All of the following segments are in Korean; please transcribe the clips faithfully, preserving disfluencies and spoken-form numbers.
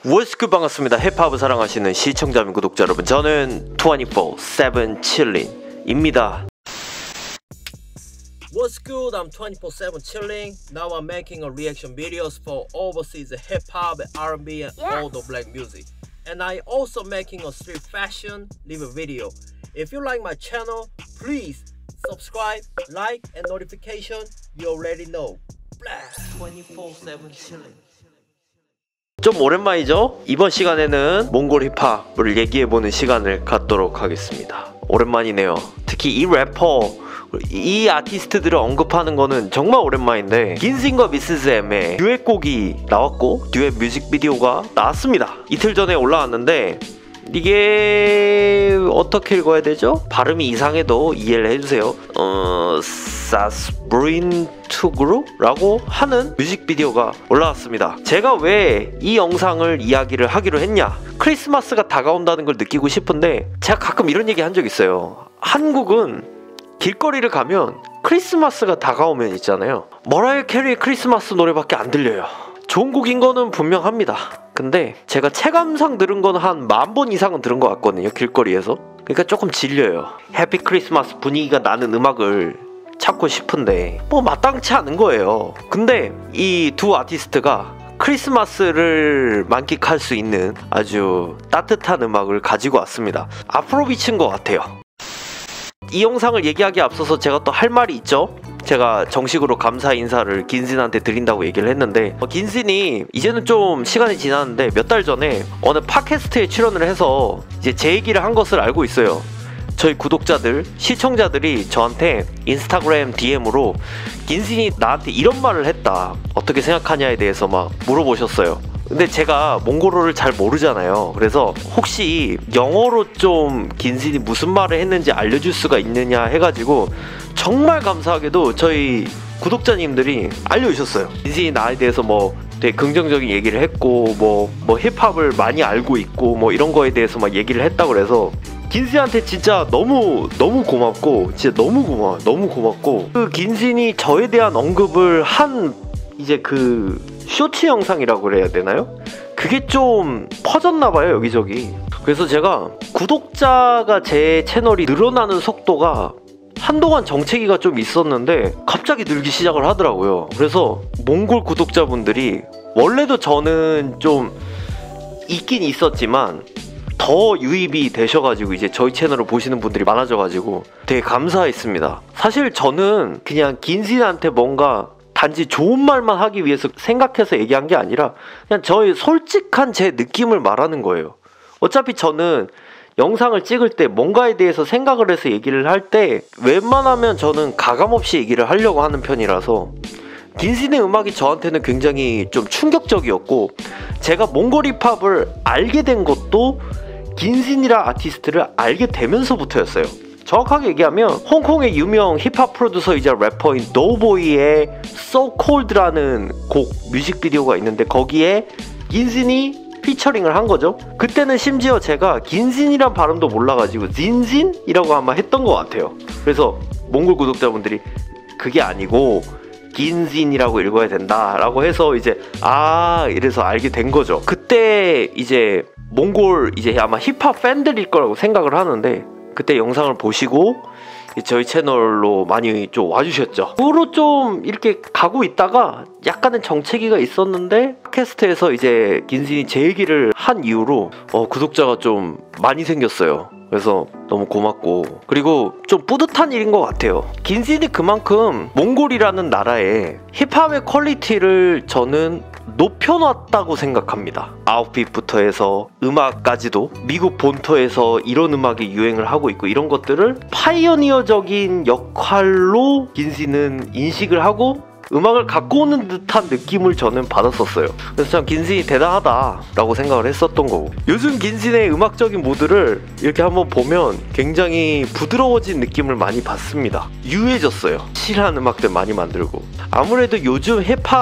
워스크 반갑습니다. 힙합을 사랑하시는 시청자 및 구독자 여러분, 저는 이십사 세븐 chilling입니다. What's good? I'm twenty-four seven chilling. Now I'm making a reaction videos for overseas hip hop, R and B, and Yes. all the black music. And I also making a street fashion live video. If you like my channel, please subscribe, like, and notification. You already know. Blast twenty-four seven chilling. 좀 오랜만이죠? 이번 시간에는 몽골 힙합을 얘기해보는 시간을 갖도록 하겠습니다. 오랜만이네요. 특히 이 래퍼, 이 아티스트들을 언급하는 거는 정말 오랜만인데, 긴신과 미스즈 M의 듀엣곡이 나왔고 듀엣 뮤직비디오가 나왔습니다. 이틀 전에 올라왔는데 이게 어떻게 읽어야 되죠? 발음이 이상해도 이해를 해주세요. 어... 사스브린투그루? 라고 하는 뮤직비디오가 올라왔습니다. 제가 왜 이 영상을 이야기를 하기로 했냐? 크리스마스가 다가온다는 걸 느끼고 싶은데, 제가 가끔 이런 얘기 한 적 있어요. 한국은 길거리를 가면 크리스마스가 다가오면 있잖아요, 머라이어 캐리의 크리스마스 노래밖에 안 들려요. 좋은 곡인 거는 분명합니다. 근데 제가 체감상 들은 건 한 만 번 이상은 들은 것 같거든요, 길거리에서. 그러니까 조금 질려요. 해피 크리스마스 분위기가 나는 음악을 찾고 싶은데 뭐 마땅치 않은 거예요. 근데 이 두 아티스트가 크리스마스를 만끽할 수 있는 아주 따뜻한 음악을 가지고 왔습니다. 아프로비치인 것 같아요. 이 영상을 얘기하기에 앞서서 제가 또 할 말이 있죠. 제가 정식으로 감사 인사를 긴신한테 드린다고 얘기를 했는데, 어, 긴신이 이제는 좀 시간이 지났는데 몇 달 전에 어느 팟캐스트에 출연을 해서 이제 제 얘기를 한 것을 알고 있어요. 저희 구독자들, 시청자들이 저한테 인스타그램 디엠으로 긴신이 나한테 이런 말을 했다, 어떻게 생각하냐에 대해서 막 물어보셨어요. 근데 제가 몽골어를 잘 모르잖아요. 그래서 혹시 영어로 좀 긴신이 무슨 말을 했는지 알려줄 수가 있느냐 해가지고 정말 감사하게도 저희 구독자님들이 알려주셨어요. 긴신이 나에 대해서 뭐 되게 긍정적인 얘기를 했고, 뭐, 뭐 힙합을 많이 알고 있고, 뭐 이런 거에 대해서 막 얘기를 했다고 그래서 긴신한테 진짜 너무 너무 고맙고, 진짜 너무 고마워, 너무 고맙고, 그 긴신이 저에 대한 언급을 한 이제 그 쇼츠 영상이라고 그래야 되나요? 그게 좀 퍼졌나봐요, 여기저기. 그래서 제가 구독자가 제 채널이 늘어나는 속도가 한동안 정체기가 좀 있었는데 갑자기 늘기 시작을 하더라고요. 그래서 몽골 구독자분들이, 원래도 저는 좀 있긴 있었지만 더 유입이 되셔가지고 이제 저희 채널을 보시는 분들이 많아져가지고 되게 감사했습니다. 사실 저는 그냥 긴신한테 뭔가 단지 좋은 말만 하기 위해서 생각해서 얘기한 게 아니라 그냥 저의 솔직한 제 느낌을 말하는 거예요. 어차피 저는 영상을 찍을 때 뭔가에 대해서 생각을 해서 얘기를 할 때 웬만하면 저는 가감없이 얘기를 하려고 하는 편이라서, 긴신의 음악이 저한테는 굉장히 좀 충격적이었고, 제가 몽골 힙합을 알게 된 것도 긴신이라 아티스트를 알게 되면서부터였어요. 정확하게 얘기하면 홍콩의 유명 힙합 프로듀서이자 래퍼인 노보이의 So Cold라는 곡 뮤직비디오가 있는데, 거기에 긴신이 피처링을 한 거죠. 그때는 심지어 제가 긴신이란 발음도 몰라가지고 진진이라고 아마 했던 것 같아요. 그래서 몽골 구독자분들이 그게 아니고 긴신이라고 읽어야 된다 라고 해서 이제 아 이래서 알게 된 거죠. 그때 이제 몽골 이제 아마 힙합 팬들일 거라고 생각을 하는데, 그때 영상을 보시고 저희 채널로 많이 좀 와주셨죠. 그로 좀 이렇게 가고 있다가 약간의 정체기가 있었는데, 팟캐스트에서 이제 긴신이 제 얘기를 한 이후로 어, 구독자가 좀 많이 생겼어요. 그래서 너무 고맙고, 그리고 좀 뿌듯한 일인 것 같아요. 긴신이 그만큼 몽골이라는 나라의 힙합의 퀄리티를 저는 높여놨다고 생각합니다. 아웃핏부터 해서 음악까지도 미국 본토에서 이런 음악이 유행을 하고 있고, 이런 것들을 파이오니어적인 역할로 긴신은 인식을 하고 음악을 갖고 오는 듯한 느낌을 저는 받았었어요. 그래서 참 긴신이 대단하다 라고 생각을 했었던 거고, 요즘 긴신의 음악적인 모드를 이렇게 한번 보면 굉장히 부드러워진 느낌을 많이 받습니다. 유해졌어요. 실한 음악들 많이 만들고. 아무래도 요즘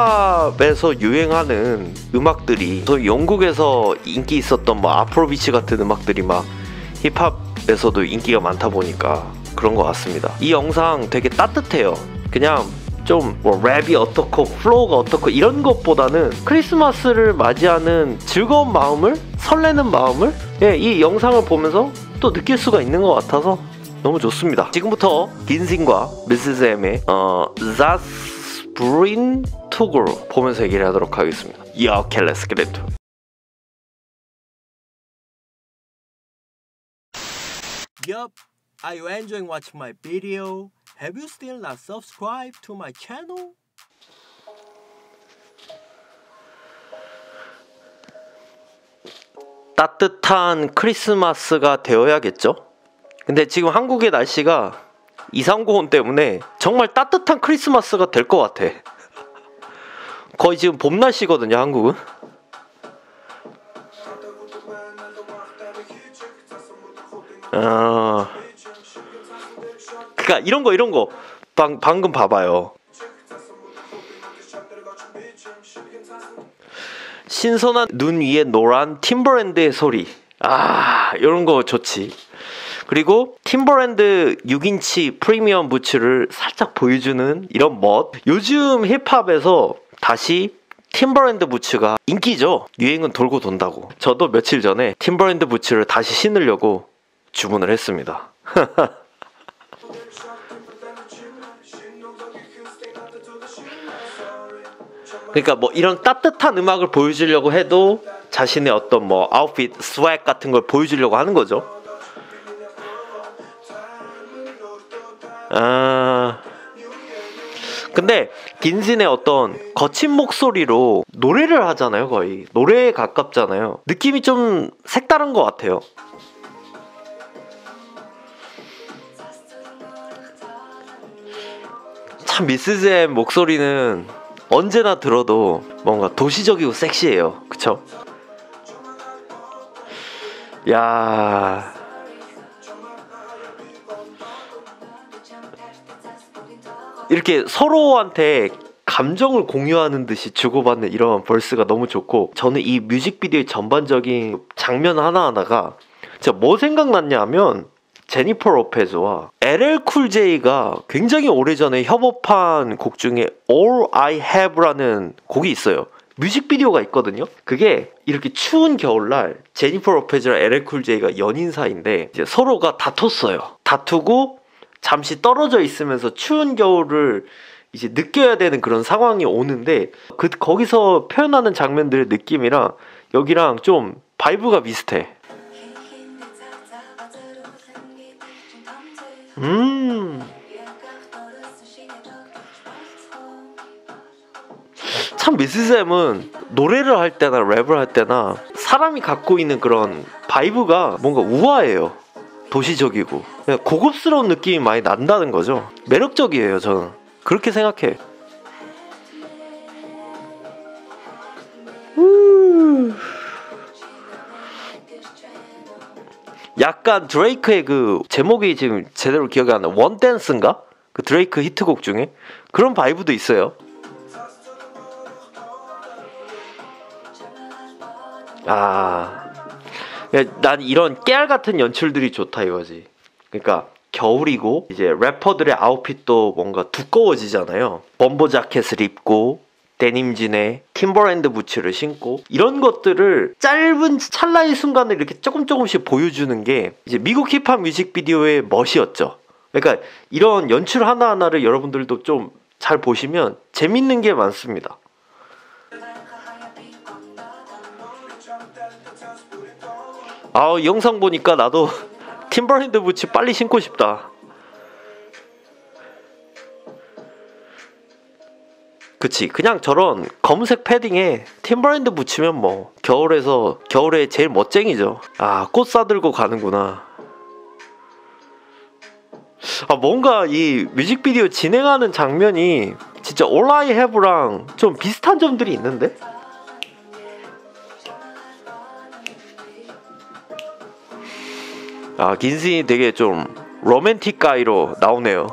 힙합에서 유행하는 음악들이, 저 영국에서 인기 있었던 뭐 아프로비치 같은 음악들이 막 힙합에서도 인기가 많다 보니까 그런 것 같습니다. 이 영상 되게 따뜻해요. 그냥 좀 뭐 랩이 어떻고 플로우가 어떻고 이런 것보다는 크리스마스를 맞이하는 즐거운 마음을, 설레는 마음을 예, 이 영상을 보면서 또 느낄 수가 있는 것 같아서 너무 좋습니다. 지금부터 긴신과 미시스 M의 어, Das Brin Tugur 보면서 얘기를 하도록 하겠습니다. 야, 오케이, let's get into it. Yup, are you enjoying watching my video? Have you still not subscribed to my channel? 따뜻한 크리스마스가 되어야겠죠? 근데 지금 한국의 날씨가 이상고온 때문에 정말 따뜻한 크리스마스가 될 것 같아. 거의 지금 봄 날씨거든요, 한국은. 아, 그니까 이런 거 이런 거 방, 방금 봐봐요. 신선한 눈 위에 노란 팀버랜드의 소리. 아, 이런 거 좋지. 그리고 팀버랜드 육 인치 프리미엄 부츠를 살짝 보여주는 이런 멋. 요즘 힙합에서 다시 팀버랜드 부츠가 인기죠. 유행은 돌고 돈다고. 저도 며칠 전에 팀버랜드 부츠를 다시 신으려고 주문을 했습니다. 그러니까 뭐 이런 따뜻한 음악을 보여주려고 해도 자신의 어떤 뭐 아웃핏, 스웩 같은 걸 보여주려고 하는 거죠. 아, 근데 긴신의 어떤 거친 목소리로 노래를 하잖아요. 거의 노래에 가깝잖아요. 느낌이 좀 색다른 것 같아요. 참 미시스 M 목소리는 언제나 들어도 뭔가 도시적이고 섹시해요. 그쵸? 야, 이렇게 서로한테 감정을 공유하는 듯이 주고받는 이런 벌스가 너무 좋고, 저는 이 뮤직비디오의 전반적인 장면 하나하나가 진짜 뭐 생각났냐 하면 제니퍼 로페즈와 엘엘 쿨 제이가 굉장히 오래전에 협업한 곡 중에 All I Have라는 곡이 있어요. 뮤직비디오가 있거든요. 그게 이렇게 추운 겨울날 제니퍼 로페즈랑 엘엘 쿨 제이가 연인 사이인데 이제 서로가 다퉜어요. 다투고 잠시 떨어져 있으면서 추운 겨울을 이제 느껴야 되는 그런 상황이 오는데, 그 거기서 표현하는 장면들의 느낌이랑 여기랑 좀 바이브가 비슷해. 음. 참 미시스 M은 노래를 할 때나 랩을 할 때나 사람이 갖고 있는 그런 바이브가 뭔가 우아해요. 도시적이고 그냥 고급스러운 느낌이 많이 난다는 거죠. 매력적이에요. 저는 그렇게 생각해. 음. 약간 드레이크의 그 제목이 지금 제대로 기억이 안 나. 원댄스인가? 그 드레이크 히트곡 중에 그런 바이브도 있어요. 아, 난 이런 깨알 같은 연출들이 좋다 이거지. 그러니까 겨울이고 이제 래퍼들의 아웃핏도 뭔가 두꺼워지잖아요. 범버 자켓을 입고 데님진에 팀버랜드 부츠를 신고 이런 것들을 짧은 찰나의 순간을 이렇게 조금 조금씩 보여주는 게 이제 미국 힙합 뮤직비디오의 멋이었죠. 그러니까 이런 연출 하나하나를 여러분들도 좀 잘 보시면 재밌는 게 많습니다. 아, 영상 보니까 나도 팀버랜드 부츠 빨리 신고 싶다. 그치, 그냥 저런 검은색 패딩에 팀버랜드 붙이면 뭐 겨울에서 겨울에 제일 멋쟁이죠. 아, 꽃 싸들고 가는구나. 아, 뭔가 이 뮤직비디오 진행하는 장면이 진짜 All I Have랑 좀 비슷한 점들이 있는데? 아, 긴신이 되게 좀 로맨틱 가이로 나오네요.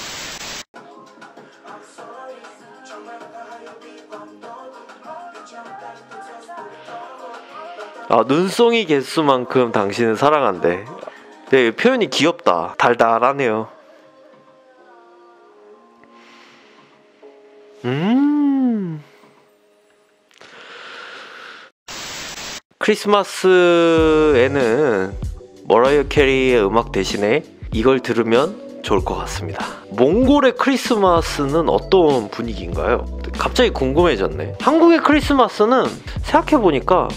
아, 눈송이 개수만큼 당신은 사랑한대. 네, 표현이 귀엽다. 달달하네요. 크리스마스에는 머라이어 캐리의 음악 대신에 이걸 들으면 좋을 것 같습니다. 몽골의 크리스마스는 어떤 분위기인가요? 갑자기 궁금해졌네. 한국의 크리스마스는 생각해보니까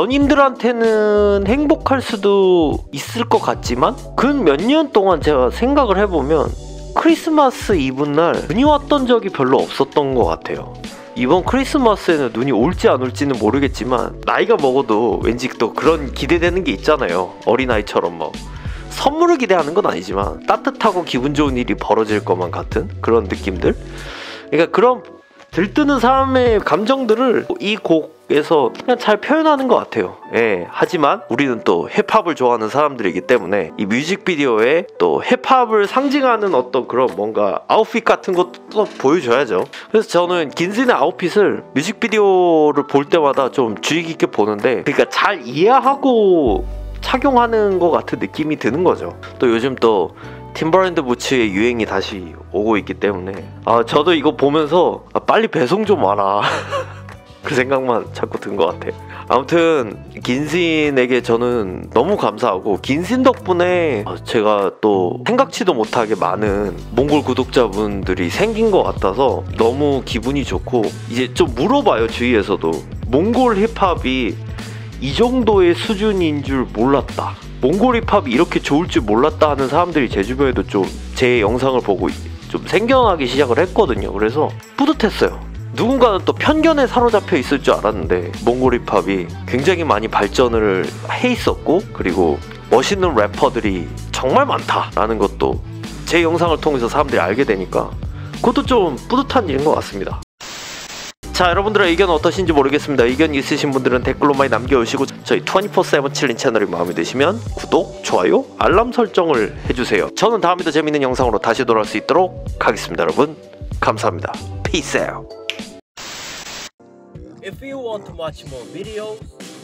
연인들한테는 행복할 수도 있을 것 같지만 근 몇 년 동안 제가 생각을 해보면 크리스마스 이브날 눈이 왔던 적이 별로 없었던 것 같아요. 이번 크리스마스에는 눈이 올지 안 올지는 모르겠지만 나이가 먹어도 왠지 또 그런 기대되는 게 있잖아요. 어린아이처럼 뭐 선물을 기대하는 건 아니지만 따뜻하고 기분 좋은 일이 벌어질 것만 같은 그런 느낌들. 그러니까 그런 들뜨는 사람의 감정들을 이 곡에서 그냥 잘 표현하는 것 같아요. 예, 하지만 우리는 또 힙합을 좋아하는 사람들이기 때문에 이 뮤직비디오에 또 힙합을 상징하는 어떤 그런 뭔가 아웃핏 같은 것도 또 보여줘야죠. 그래서 저는 긴슨의 아웃핏을 뮤직비디오를 볼 때마다 좀 주의 깊게 보는데, 그러니까 잘 이해하고 착용하는 것 같은 느낌이 드는 거죠. 또 요즘 또 팀버랜드 부츠의 유행이 다시 오고 있기 때문에 아 저도 이거 보면서 아, 빨리 배송 좀 와라 그 생각만 자꾸 든 것 같아. 아무튼 긴슨에게 저는 너무 감사하고, 긴슨 덕분에 제가 또 생각지도 못하게 많은 몽골 구독자분들이 생긴 것 같아서 너무 기분이 좋고, 이제 좀 물어봐요 주위에서도. 몽골 힙합이 이 정도의 수준인 줄 몰랐다, 몽골 힙합이 이렇게 좋을 줄 몰랐다 하는 사람들이 제 주변에도 좀 제 영상을 보고 좀 생겨나기 시작을 했거든요. 그래서 뿌듯했어요. 누군가는 또 편견에 사로잡혀 있을 줄 알았는데 몽골 힙합이 굉장히 많이 발전을 해 있었고, 그리고 멋있는 래퍼들이 정말 많다라는 것도 제 영상을 통해서 사람들이 알게 되니까 그것도 좀 뿌듯한 일인 것 같습니다. 자, 여러분들의 의견은 어떠신지 모르겠습니다. 의견 있으신 분들은 댓글로 많이 남겨주시고, 저희 이십사 세븐 칠린 채널이 마음에 드시면 구독, 좋아요, 알람 설정을 해주세요. 저는 다음에 더 재밌는 영상으로 다시 돌아올 수 있도록 하겠습니다. 여러분 감사합니다. Peace out. If you want to watch more videos,